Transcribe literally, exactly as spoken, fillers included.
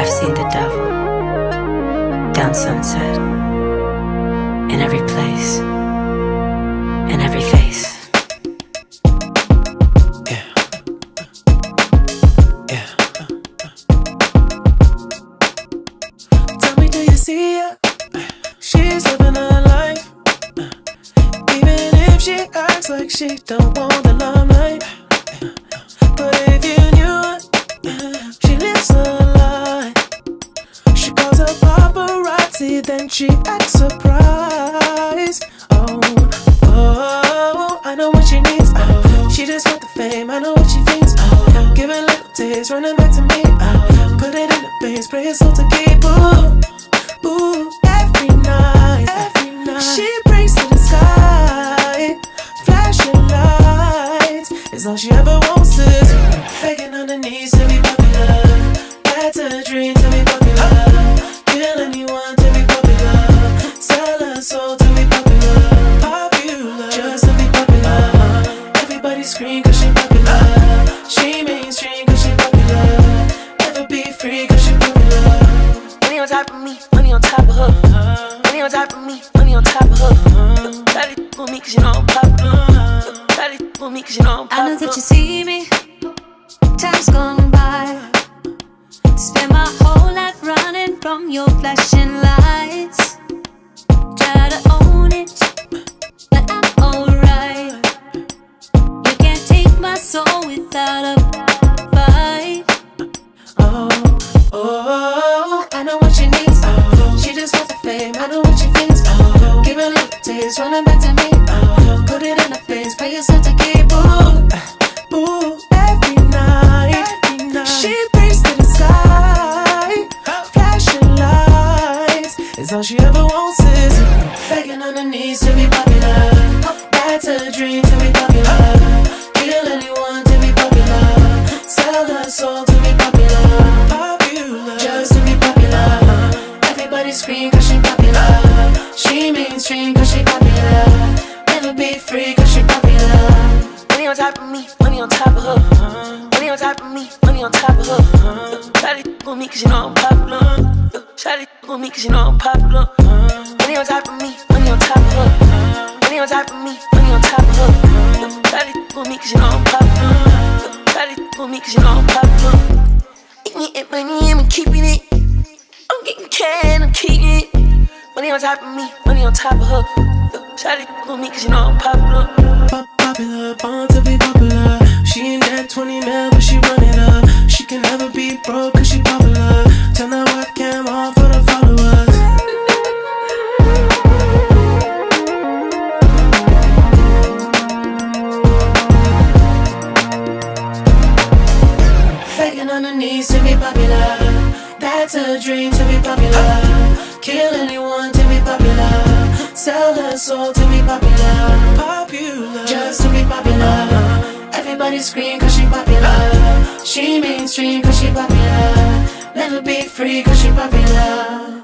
I've seen the devil down Sunset, in every place, in every face. Yeah. Yeah. Tell me, do you see her? She's living her life, even if she acts like she don't want the limelight. But if you knew her, she lives her life. She calls her paparazzi, then she acts surprised. Oh, oh, I know what she needs. Oh, she just want the fame, I know what she thinks. Oh, give her little taste, running back to me. Oh, put it in the face, pray it's all to keep. Ooh, ooh, every night, every night. She prays to the sky, flashing lights is all she ever wants is begging on her knees to be popular. That's a dream to be popular. Kill anyone to be popular. Sell her soul to be popular. Popular, just to be popular. Everybody scream cause she popular. She mainstream cause she popular. Never be free cause she popular. Money on top of me, money on top of her. Money on top of me, money on top of her. Try to for me cause you know I'm popular. Try to for me cause you know I'm popular. I know that you see me, time's gone by. Spend my whole life running from your flashing lights. Try to own it, but I'm alright. You can't take my soul without a fight. Oh, oh, I know what she needs. Oh, she just wants the fame, I know what she thinks. Oh, give her a little taste, running back to me. Oh, put it in her face, pray yourself to keep. Ooh, ooh, every night, every night. She prays to the sky, flashing lights is all she ever wants is begging on her knees to be popular. That's a dream to be popular. Kill anyone to be popular. Sell her soul to be popular. Popular, just to be popular. Everybody scream cause she popular. She mainstream cause she popular. Never be free cause she popular. Money on top of me, money on top of her. Money on top of me, money on top of her. Shawty for me cause you know I'm popular. Shawty for me cause you know I'm popular. Money on top of me, money on top of her. Money on top of me, money on top of her. Shawty for me cause you know I'm popular. Shawty for me cause you know I'm popular. Eating it, money, I'm keeping it. I'm getting cash, I'm keeping it. Money on top of me, money on top of her. Shawty for me cause you know I'm popular. Pop popular, born to be popular. She ain't that twenty mil, but she run it up. She can never be broke cause she popular. Turn that webcam on for the followers. Begging on her knees to be popular. That's a dream to be popular. Kill anyone to be popular. Sell her soul to be popular. Popular, just to be popular. Everybody scream cause she popular. She mainstream cause she popular. Never be free cause she popular.